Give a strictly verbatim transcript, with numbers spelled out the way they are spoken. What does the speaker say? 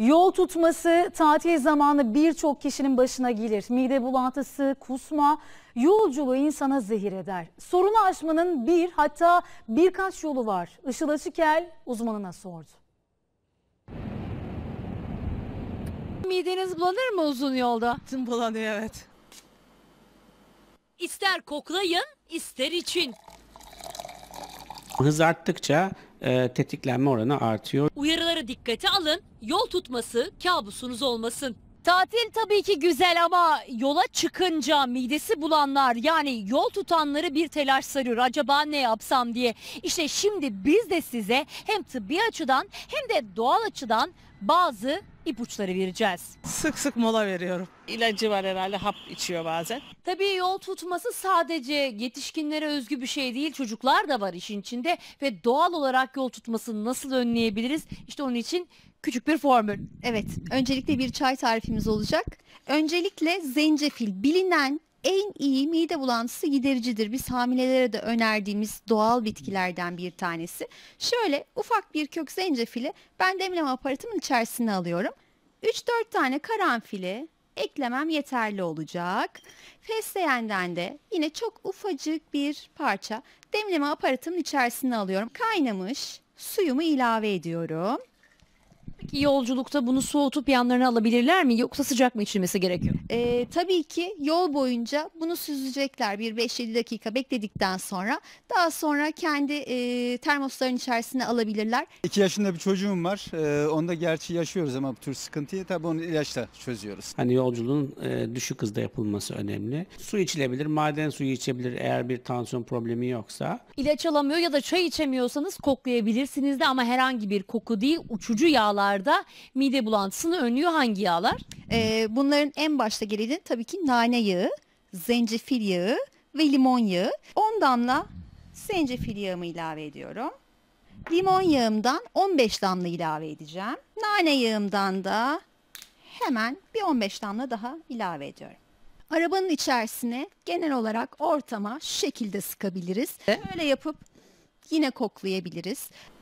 Yol tutması tatil zamanı birçok kişinin başına gelir. Mide bulantısı, kusma, yolculuğu insana zehir eder. Sorunu aşmanın bir hatta birkaç yolu var. Işıl Açıkel uzmanına sordu. Mideniz bulanır mı uzun yolda? Tüm bulanıyor, evet. İster koklayın, ister için. Hız arttıkça e, tetiklenme oranı artıyor. Uyarıları dikkate alın, yol tutması kabusunuz olmasın. Tatil tabii ki güzel ama yola çıkınca midesi bulanlar, yani yol tutanları bir telaş sarıyor. Acaba ne yapsam diye. İşte şimdi biz de size hem tıbbi açıdan hem de doğal açıdan bazı ipuçları vereceğiz. Sık sık mola veriyorum. İlacı var herhalde, hap içiyor bazen. Tabii yol tutması sadece yetişkinlere özgü bir şey değil, çocuklar da var işin içinde ve doğal olarak yol tutmasını nasıl önleyebiliriz? İşte onun için küçük bir formül. Evet, öncelikle bir çay tarifimiz olacak. Öncelikle zencefil bilinen en iyi mide bulantısı gidericidir. Biz hamilelere de önerdiğimiz doğal bitkilerden bir tanesi. Şöyle ufak bir kök zencefili ben demleme aparatımın içerisine alıyorum. üç dört tane karanfili eklemem yeterli olacak. Fesleğenden de yine çok ufacık bir parça demleme aparatımın içerisine alıyorum. Kaynamış suyumu ilave ediyorum. Peki yolculukta bunu soğutup yanlarına alabilirler mi, yoksa sıcak mı içilmesi gerekiyor? Ee, tabii ki yol boyunca bunu süzecekler bir beş yedi dakika bekledikten sonra. Daha sonra kendi e, termosların içerisine alabilirler. iki yaşında bir çocuğum var. Ee, onda gerçi yaşıyoruz ama bu tür sıkıntıyı tabii onu ilaçla çözüyoruz. Hani yolculuğun e, düşük hızda yapılması önemli. Su içilebilir, maden suyu içebilir eğer bir tansiyon problemi yoksa. İlaç alamıyor ya da çay içemiyorsanız koklayabilirsiniz de, ama herhangi bir koku değil, uçucu yağlarda mide bulantısını önlüyor. Hangi yağlar? Ee, bunların en başta geleni tabii ki nane yağı, zencefil yağı ve limon yağı. on damla zencefil yağımı ilave ediyorum. Limon yağımdan on beş damla ilave edeceğim. Nane yağımdan da hemen bir on beş damla daha ilave ediyorum. Arabanın içerisine genel olarak ortama şu şekilde sıkabiliriz. Böyle yapıp yine koklayabiliriz.